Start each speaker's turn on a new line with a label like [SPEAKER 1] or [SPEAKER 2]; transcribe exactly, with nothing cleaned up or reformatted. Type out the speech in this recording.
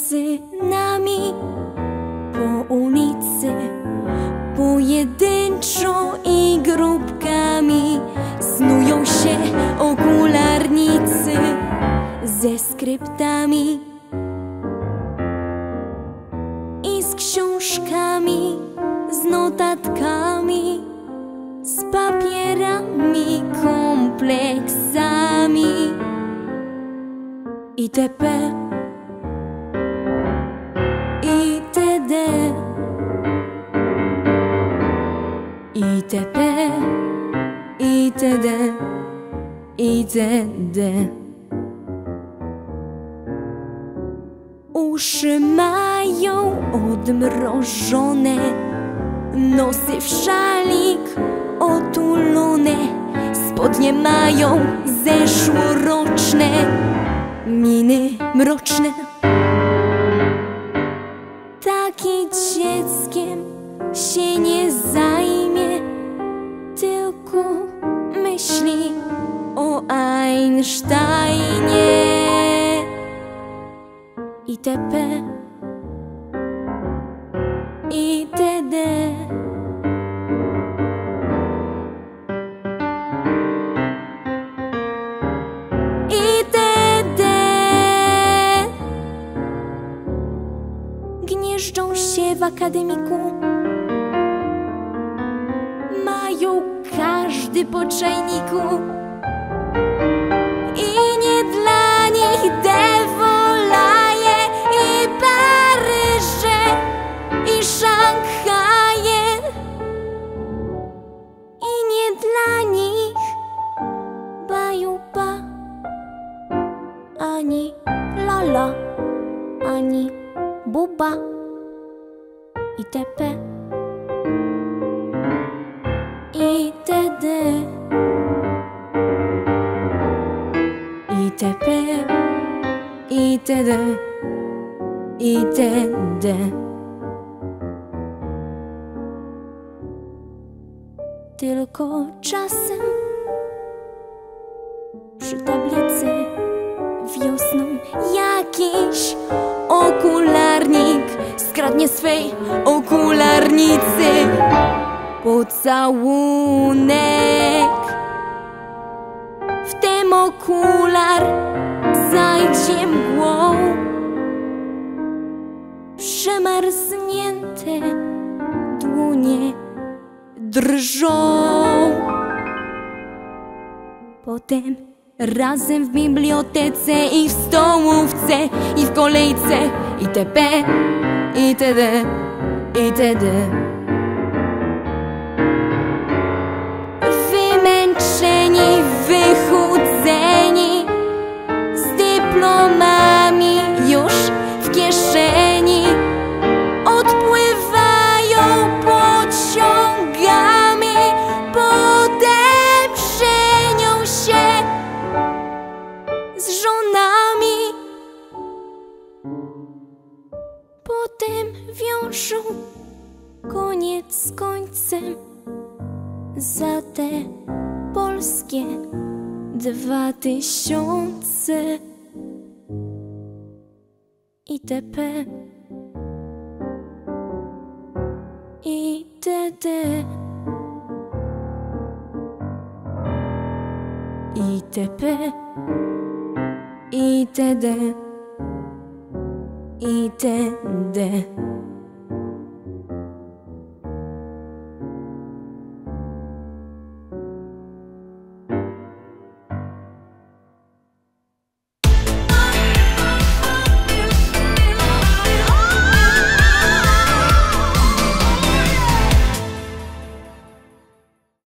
[SPEAKER 1] między nami po ulicy, pojedynczo i grupkami snują się okularnicy ze skryptami i z książkami, z notatkami, z papierami, kompleksami itp. itd. itp. itd. itd. Uszy mają odmrożone, nosy w szalik otulone, spodnie mają zeszłoroczne, miny mroczne. Taki dzieckiem się nie zajmie, tylko myśli o Einsteinie itp. itd. itd. Gnieżdżą się w akademiku, mają każdy po czajniku i nie dla nich Devolaje i Paryże i Szanghaje, i nie dla nich Bajuba ani Lala ani Buba itp. itd. itp. itd. itd. Tylko czasem przy tablicy wiosną jakiś okularnik skradnie swej okularnicy pocałunek. Wtem okular zajdzie mgłą, przemarznięte dłonie drżą. Potem razem w bibliotece i w stołówce i w kolejce itp. itd. itd. Wymęczeni, wychudzeni, z dyplomami już w kieszeni, odpływają pociągami, potem żenią się z żonami, potem wiążą koniec z końcem za te polskie dwa tysiące itp. itd. itp. itd. itd.